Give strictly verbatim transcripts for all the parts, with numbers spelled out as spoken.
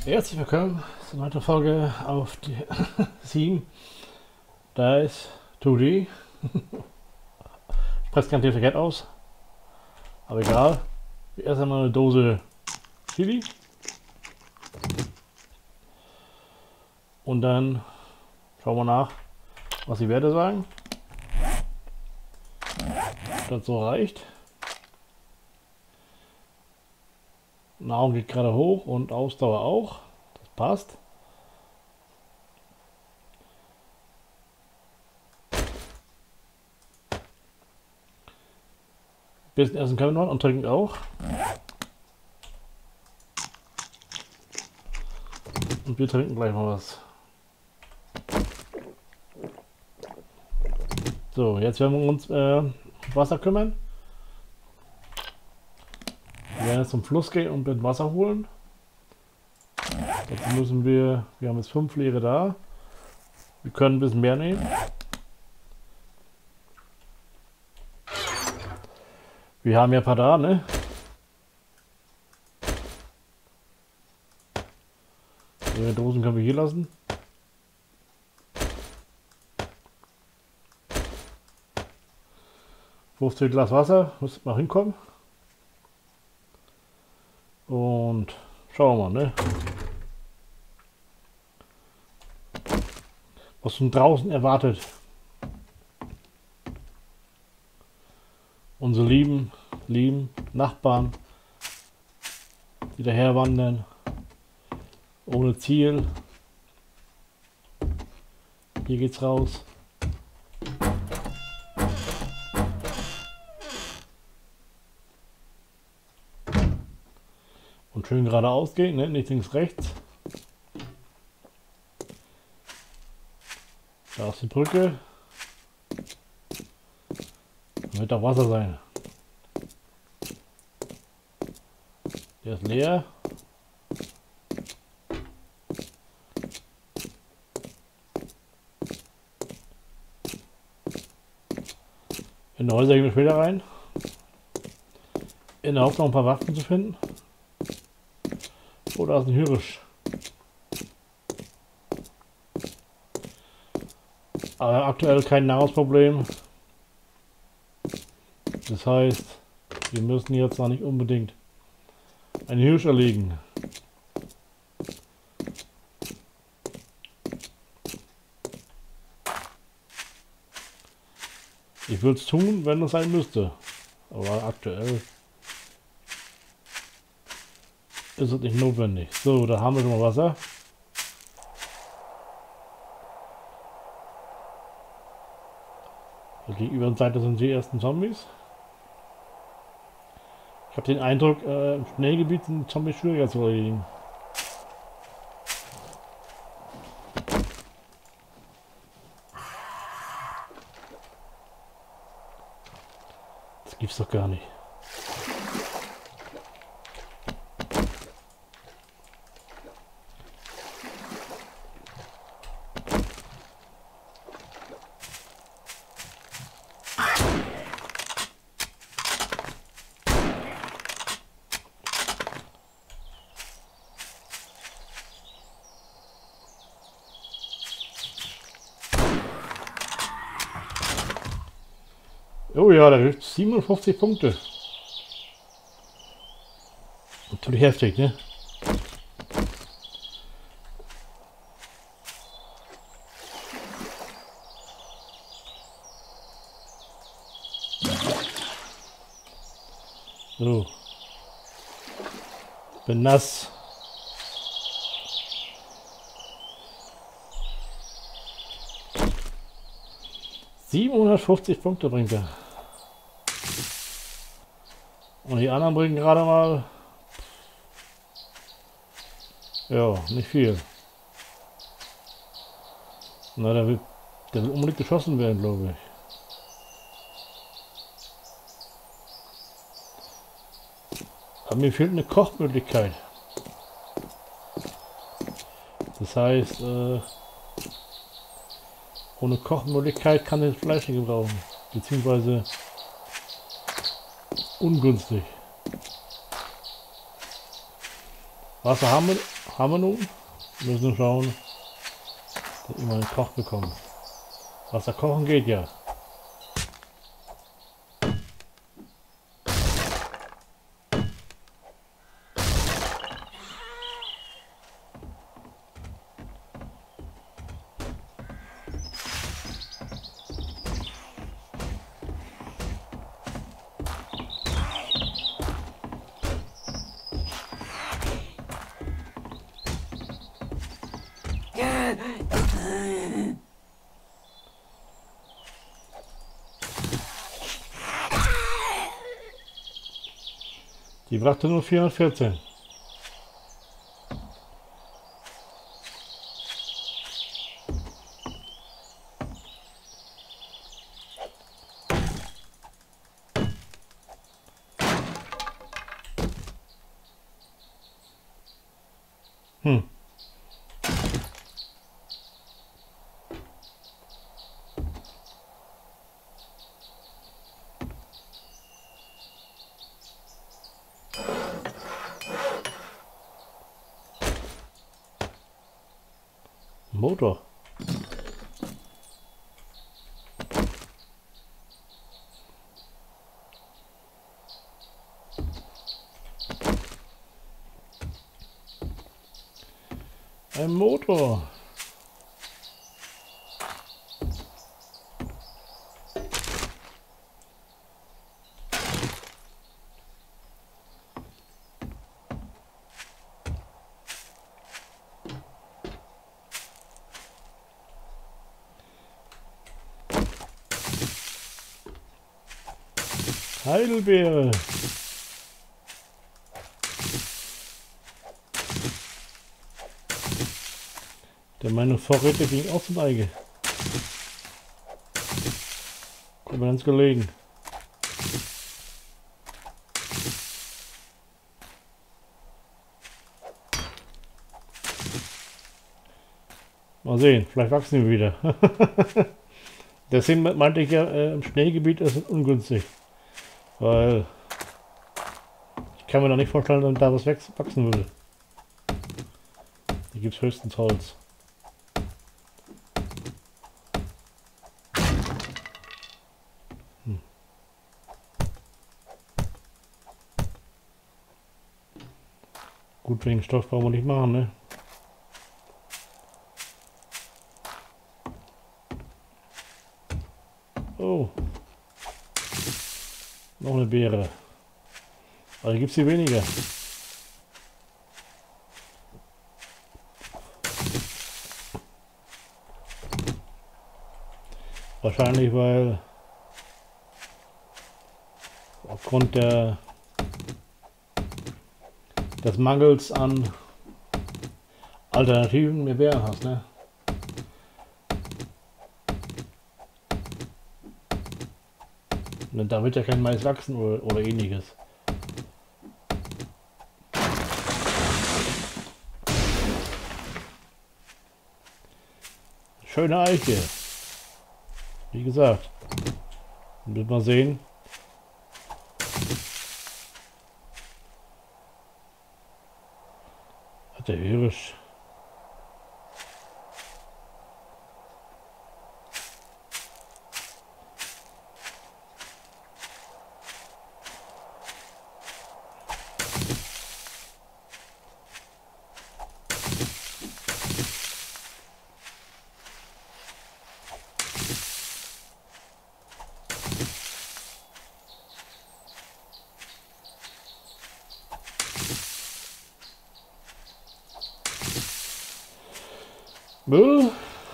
Herzlich willkommen zu einer weiteren Folge auf die sieben. Da ist zwei D. Ich presse kein Ticket aus. Aber egal. Erst einmal eine Dose Chili. Und dann schauen wir nach, was die Werte sagen. Ob das so reicht. Nahrung geht gerade hoch und Ausdauer auch. Das passt. Bisschen essen können wir noch und trinken auch. Und wir trinken gleich mal was. So, jetzt werden wir uns äh, um Wasser kümmern. Wir werden jetzt zum Fluss gehen und mit Wasser holen. Dazu müssen wir, wir haben jetzt fünf Leere da. Wir können ein bisschen mehr nehmen. Wir haben ja ein paar da, ne? Die Dosen können wir hier lassen. fünfzig Glas Wasser, muss mal hinkommen. Und schauen wir mal, ne? Was von draußen erwartet. Unsere lieben, lieben Nachbarn, die daher wandern, ohne Ziel. Hier geht's raus. Und schön geradeaus gehen, ne? Nicht links, rechts. Da ist die Brücke. Da wird auch Wasser sein. Der ist leer. In die Häuser gehen wir später rein. In der Hoffnung, ein paar Waffen zu finden. Oh, da ist ein Hirsch. Aber aktuell kein Nahrungsproblem. Das heißt, wir müssen jetzt noch nicht unbedingt einen Hirsch erlegen. Ich würde es tun, wenn es sein müsste. Aber aktuell ist es nicht notwendig. So, da haben wir schon mal Wasser. Auf der gegenüber Seite sind die ersten Zombies. Ich habe den Eindruck, äh, im Schnellgebiet sind Zombies schwieriger zu erledigen. Das gibt's doch gar nicht. Oh ja, da gibt es siebenundfünfzig Punkte. Natürlich heftig, ne? So. Bin nass. siebenhundertfünfzig Punkte bringt er. Und die anderen bringen gerade mal, ja, nicht viel. Na, der will, der will unbedingt geschossen werden, glaube ich. Aber mir fehlt eine Kochmöglichkeit. Das heißt, äh, ohne Kochmöglichkeit kann ich das Fleisch nicht gebrauchen. Beziehungsweise ungünstig. Wasser haben wir, haben wir nun. Wir müssen schauen, dass wir immer einen Koch bekommen. Wasser kochen geht ja. Die brachte nur vierhundertvierzehn. Hm. Motor. Ein Motor. Heidelbeere. Der meine Vorräte ging auch zum Eige. Kommt mir ganz gelegen. Mal sehen, vielleicht wachsen wir wieder. Deswegen meinte ich ja, äh, im Schneegebiet ist es ungünstig. Weil ich kann mir noch nicht vorstellen, dass da was wachsen würde. Hier gibt es höchstens Holz. Hm. Gut, wegen Stoff brauchen wir nicht machen, ne? Oh. Noch eine Beere. Aber hier gibt es hier weniger. Wahrscheinlich, weil aufgrund der, des Mangels an Alternativen mehr Beeren hast, ne? Und da wird ja kein Mais wachsen oder, oder ähnliches. Schöne Eiche. Wie gesagt. Müssen wir sehen. Hat der Hirsch. Müll.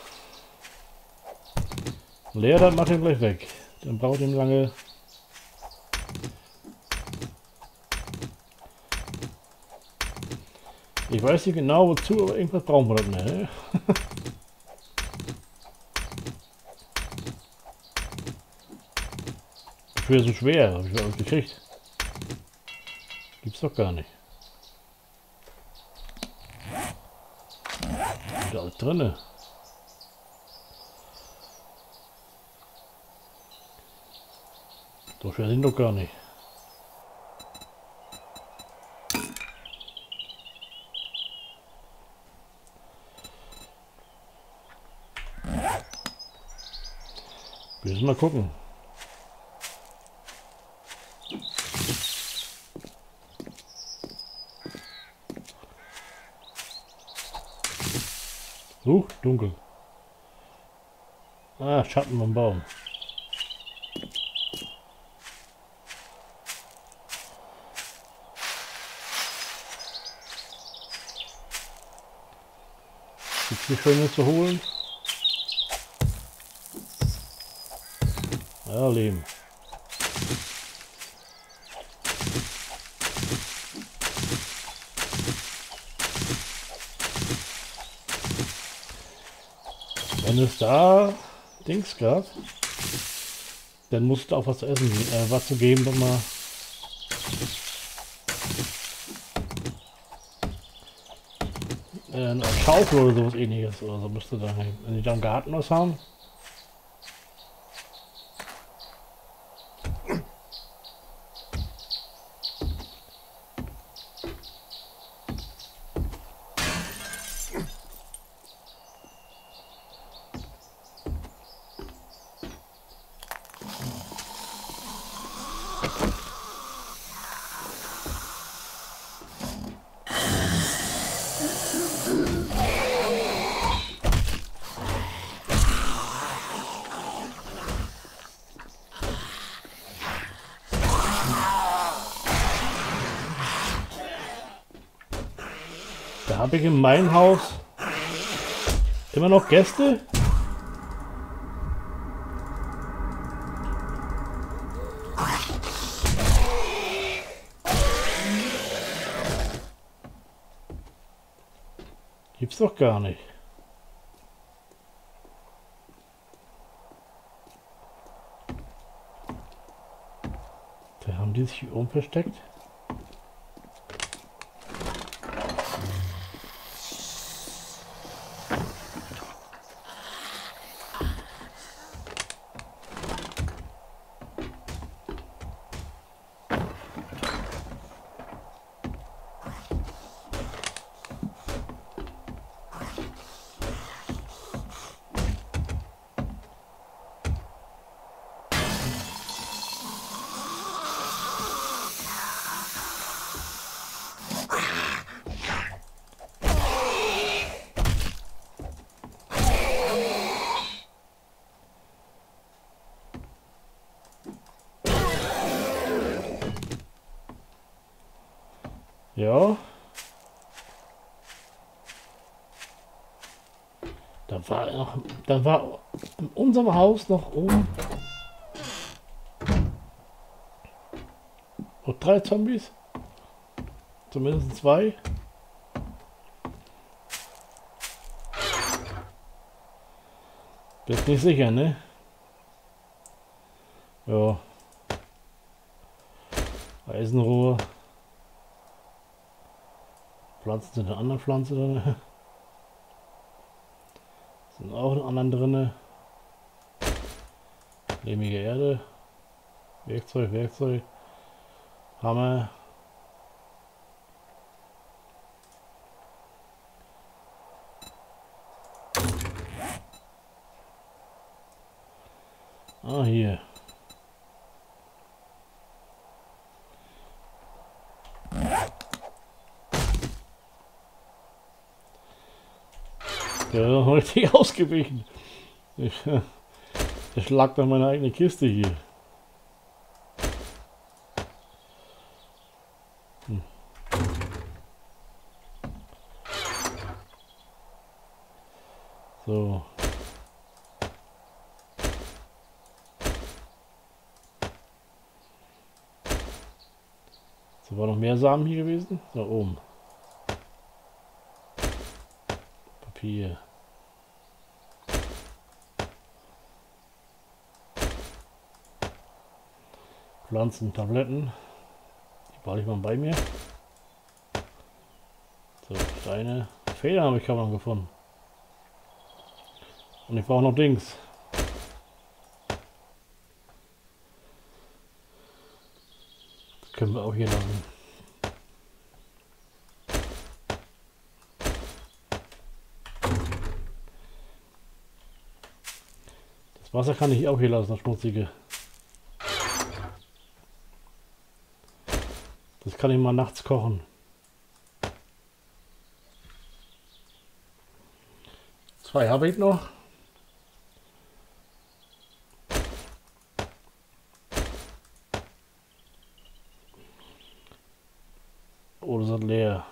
Leer, dann macht ihn gleich weg. Dann braucht ihn lange. Ich weiß nicht genau wozu, aber irgendwas brauchen wir dann, ne? Schwer so schwer, habe ich alles gekriegt. Gibt's doch gar nicht. Ist alles drinne. So schwer sind doch gar nicht. Wir müssen mal gucken. Huch, dunkel. Ah, Schatten vom Baum. Gibt's hier Schönes zu holen? Ja, Leben. Wenn es da Dings gab, dann musste auch was zu essen, äh, was zu geben, wenn man äh, eine Schaufel oder sowas ähnliches oder so müsste da, wenn die da im Garten was haben. Da habe ich in meinem Haus immer noch Gäste. Gibt's doch gar nicht. Da haben die sich hier oben versteckt. Ja. Da war noch, da war in unserem Haus noch oben noch drei Zombies. Zumindest zwei. Bist nicht sicher, ne? Ja. Eisenrohr. Pflanzen sind eine andere Pflanze drin. Sind auch in anderen drin. Lehmige Erde. Werkzeug, Werkzeug. Hammer. Ah, hier. Ja, richtig ausgewichen. Ich, ich schlag dann meine eigene Kiste hier. Hm. So. So, war noch mehr Samen hier gewesen? Da oben. Papier. Pflanzen, Tabletten. Die behalte ich mal bei mir. So, Steine. Federn habe ich kaum noch gefunden. Und ich brauche noch Dings. Das können wir auch hier lassen. Das Wasser kann ich auch hier lassen, das schmutzige. Das kann ich mal nachts kochen. Zwei habe ich noch. Oder sind leer.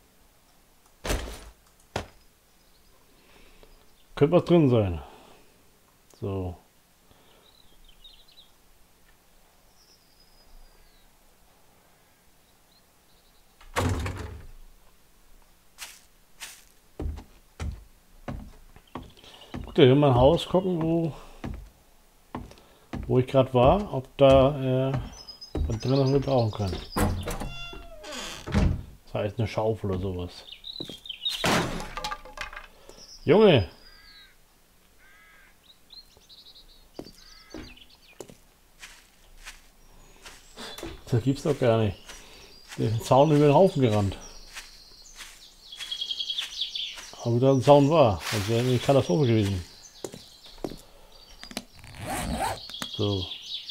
Könnte was drin sein. So. Gut, hier in mein Haus gucken, wo, wo ich gerade war, ob da äh, was drin ist, was wir brauchen können. Das heißt eine Schaufel oder sowas. Junge! Das gibt's doch gar nicht. Der ist ein Zaun über den Haufen gerannt. Aber da ein Zaun war, das wäre eine Katastrophe gewesen. So.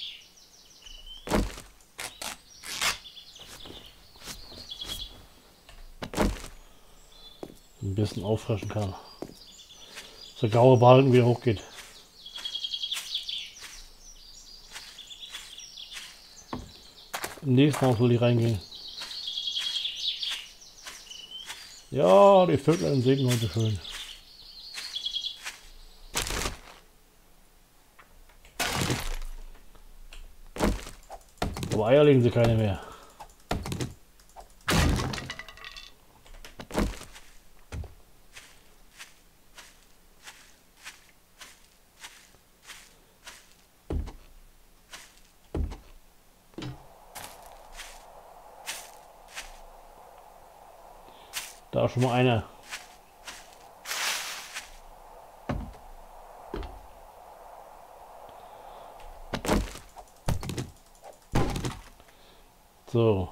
Ein bisschen auffrischen kann. Dass der graue Balken wieder hochgeht. Im nächsten Haus will ich reingehen. Ja, die Vögel singen heute schön. Aber Eier legen sie keine mehr. Da ist schon mal einer. So.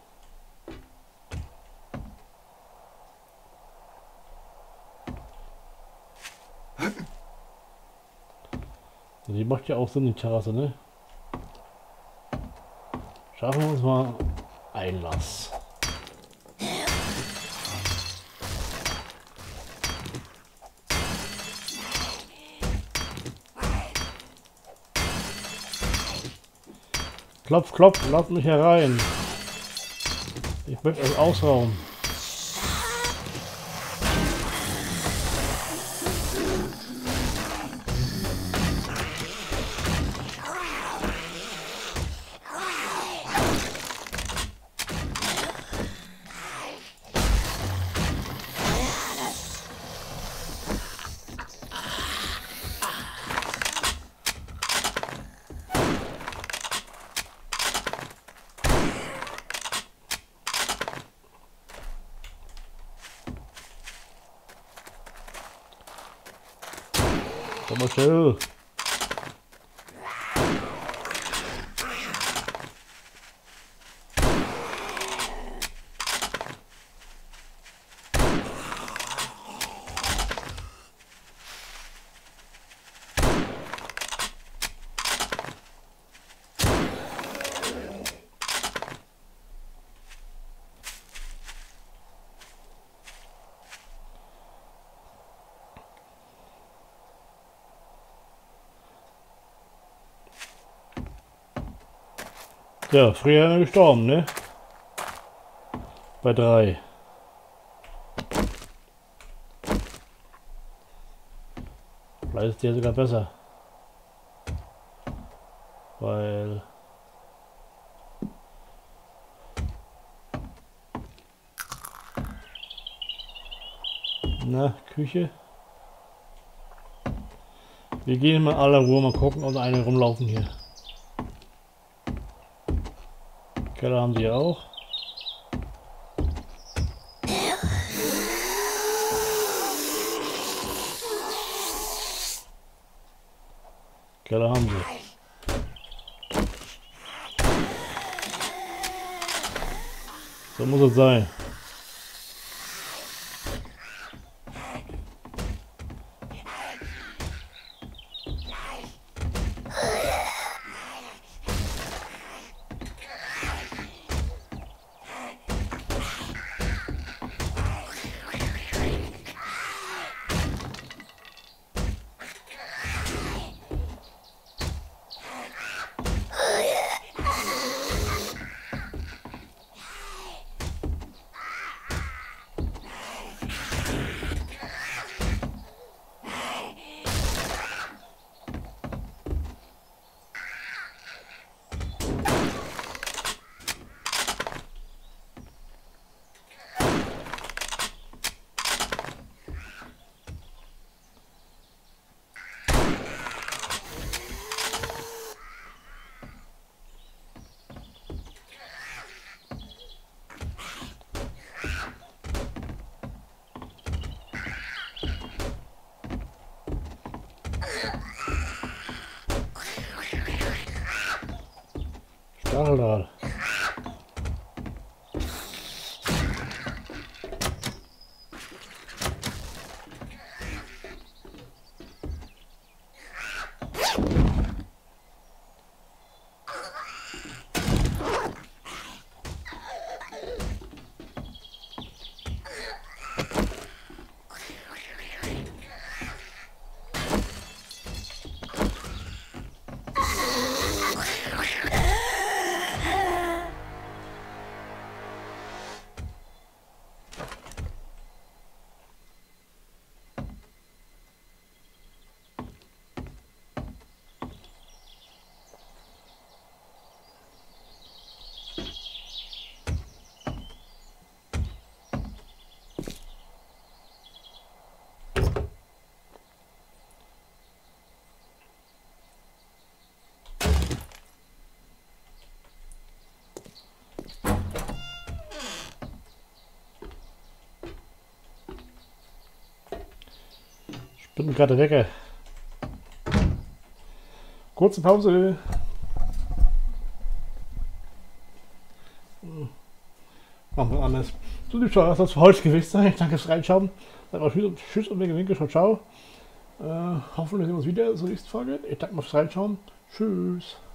Die macht ja auch Sinn, die Terrasse, ne? Schaffen wir uns mal Einlass. Klopf, klopf, lass mich herein. Ich möchte es ausrauben. Komm mal schnell. Ja, früher gestorben, ne? Bei drei. Vielleicht ist der sogar besser. Weil... Na, Küche. Wir gehen mal aller Ruhe mal gucken und eine rumlaufen hier. Keller haben sie auch. Keller haben sie. So muss es sein. Stacheldraht. Ich bin gerade weg. Kurze Pause. Hm. Machen wir anders. So, die Schau, das soll es für heute gewesen sein. Danke fürs Reinschauen. Dann auch Tschüss und Winke, Winke, ciao, ciao. Äh, hoffentlich sehen wir uns wieder zur nächsten Folge. Ich danke mal fürs Reinschauen. Tschüss.